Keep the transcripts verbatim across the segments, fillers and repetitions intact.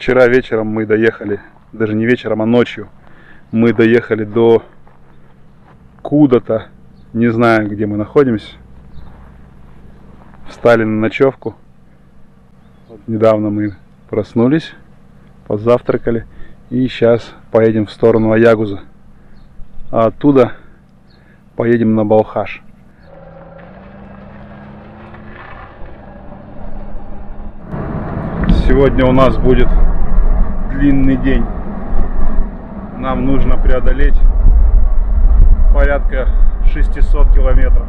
Вчера вечером мы доехали, даже не вечером, а ночью, мы доехали до куда-то, не знаю, где мы находимся. Встали на ночевку. Вот недавно мы проснулись, позавтракали и сейчас поедем в сторону Аягуза. А оттуда поедем на Балхаш. Сегодня у нас будет длинный день. Нам нужно преодолеть порядка шестисот километров.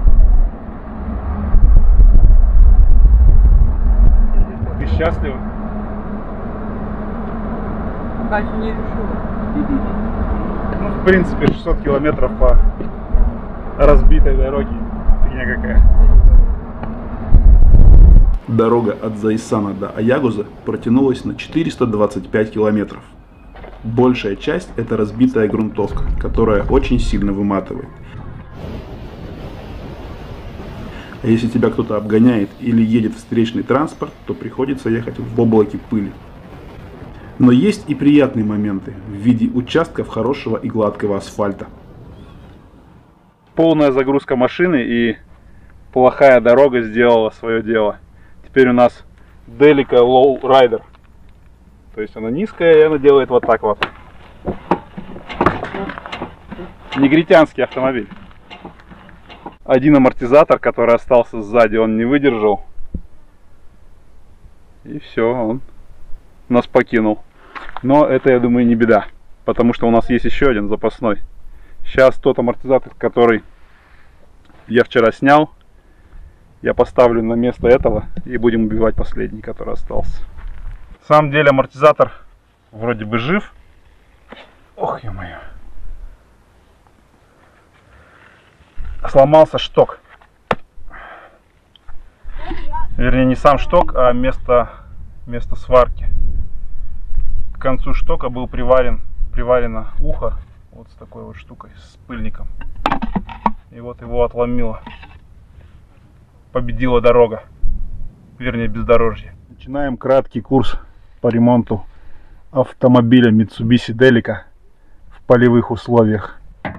Ты счастлива? Пока еще не решила. Ну, в принципе, шестьсот километров по разбитой дороге. Фигня какая. Дорога от Зайсана до Аягуза протянулась на четыреста двадцать пять километров. Большая часть — это разбитая грунтовка, которая очень сильно выматывает. А если тебя кто-то обгоняет или едет встречный транспорт, то приходится ехать в облаке пыли. Но есть и приятные моменты в виде участков хорошего и гладкого асфальта. Полная загрузка машины и плохая дорога сделала свое дело. Теперь у нас Delica Low Rider. То есть она низкая, и она делает вот так вот. Негритянский автомобиль. Один амортизатор, который остался сзади, он не выдержал. И все, он нас покинул. Но это, я думаю, не беда. Потому что у нас есть еще один запасной. Сейчас тот амортизатор, который я вчера снял, я поставлю на место этого и будем убивать последний, который остался. На самом деле амортизатор вроде бы жив. Ох, ё-моё. Сломался шток. Вернее, не сам шток, а место, место сварки. К концу штока был приварен, приварено ухо вот с такой вот штукой, с пыльником. И вот его отломило. Победила дорога, вернее бездорожье. Начинаем краткий курс по ремонту автомобиля Mitsubishi Delica в полевых условиях.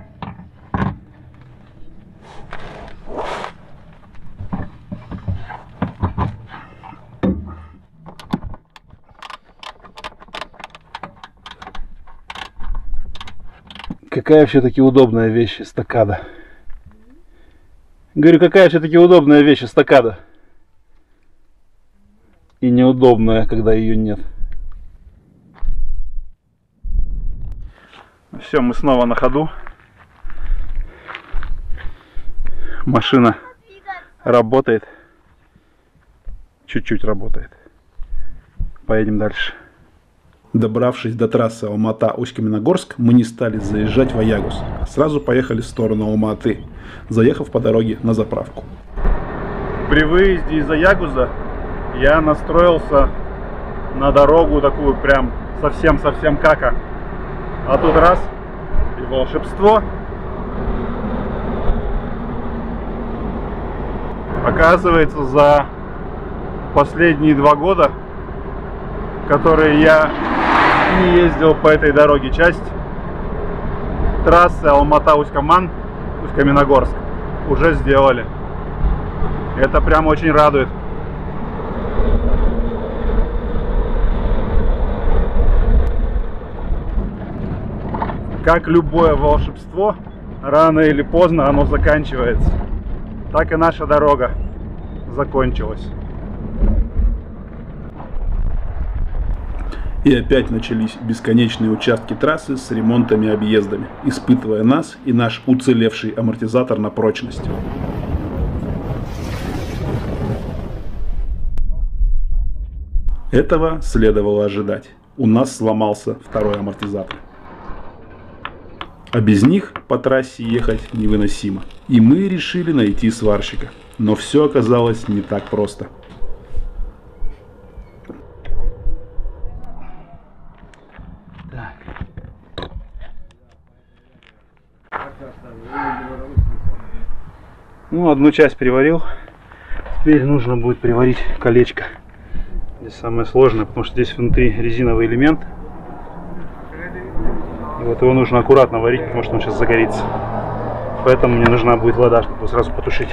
Какая все-таки удобная вещь эстакада. Говорю, какая все-таки удобная вещь эстакада. И неудобная, когда ее нет. Все, мы снова на ходу. Машина работает. Чуть-чуть работает. Поедем дальше. Добравшись до трассы Алма-Ата-Усть-Каменогорск, мы не стали заезжать в Аягуз, а сразу поехали в сторону Алма-Аты, заехав по дороге на заправку. При выезде из Аягуза я настроился на дорогу такую прям совсем-совсем кака. А тут раз и волшебство. Оказывается, за последние два года, которые я не ездил по этой дороге, часть трассы Алма-Ата-Усть-Каман, Усть-Каменогорск уже сделали. Это прям очень радует. Как любое волшебство, рано или поздно оно заканчивается. Так и наша дорога закончилась. И опять начались бесконечные участки трассы с ремонтами и объездами, испытывая нас и наш уцелевший амортизатор на прочность. Этого следовало ожидать. У нас сломался второй амортизатор. А без них по трассе ехать невыносимо. И мы решили найти сварщика. Но все оказалось не так просто. Ну, одну часть приварил. Теперь нужно будет приварить колечко Здесь самое сложное, потому что здесь внутри резиновый элемент. И вот его нужно аккуратно варить, потому что он сейчас загорится. Поэтому мне нужна будет вода, чтобы сразу потушить.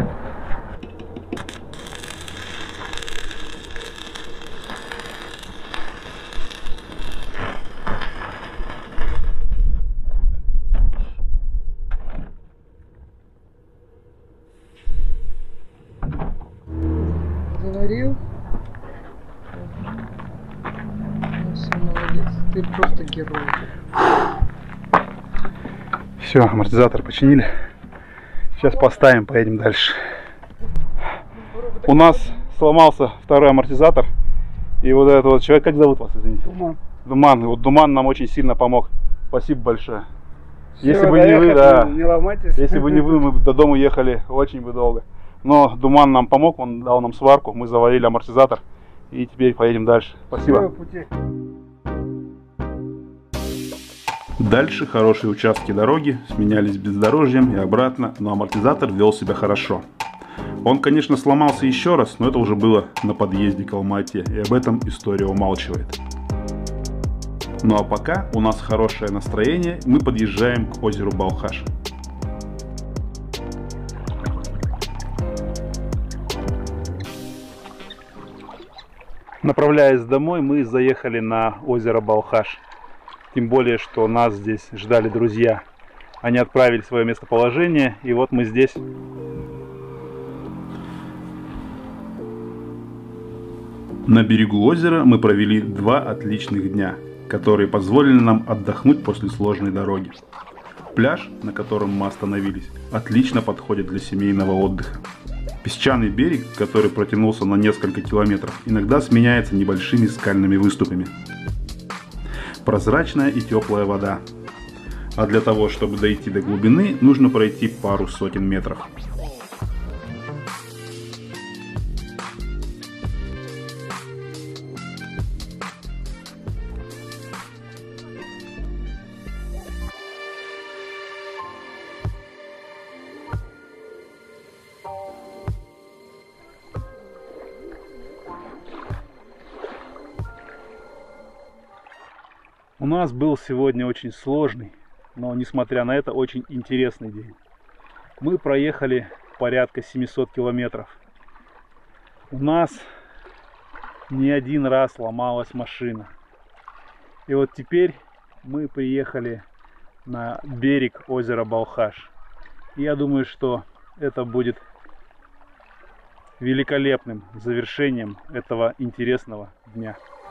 Заварил. Молодец, ты просто герой. Все, амортизатор починили. Сейчас поставим, поедем дальше. У нас сломался второй амортизатор. И вот этот вот человек, как зовут вас, извините? Думан. Думан. И вот Думан нам очень сильно помог. Спасибо большое. Все, если бы не вы, да, не ломайтесь. если бы не вы, мы бы до дома ехали очень бы долго. Но Думан нам помог, он дал нам сварку, мы заварили амортизатор и теперь поедем дальше. Спасибо. Дальше хорошие участки дороги сменялись бездорожьем и обратно, но амортизатор вел себя хорошо. Он, конечно, сломался еще раз, но это уже было на подъезде к Алма-Ате, и об этом история умалчивает. Ну а пока у нас хорошее настроение, мы подъезжаем к озеру Балхаш. Направляясь домой, мы заехали на озеро Балхаш. Тем более, что нас здесь ждали друзья. Они отправили свое местоположение, и вот мы здесь. На берегу озера мы провели два отличных дня, которые позволили нам отдохнуть после сложной дороги. Пляж, на котором мы остановились, отлично подходит для семейного отдыха. Песчаный берег, который протянулся на несколько километров, иногда сменяется небольшими скальными выступами. Прозрачная и теплая вода. А для того, чтобы дойти до глубины, нужно пройти пару сотен метров. У нас был сегодня очень сложный, но несмотря на это очень интересный день. Мы проехали порядка семисот километров. У нас не один раз ломалась машина. И вот теперь мы приехали на берег озера Балхаш. И я думаю, что это будет великолепным завершением этого интересного дня.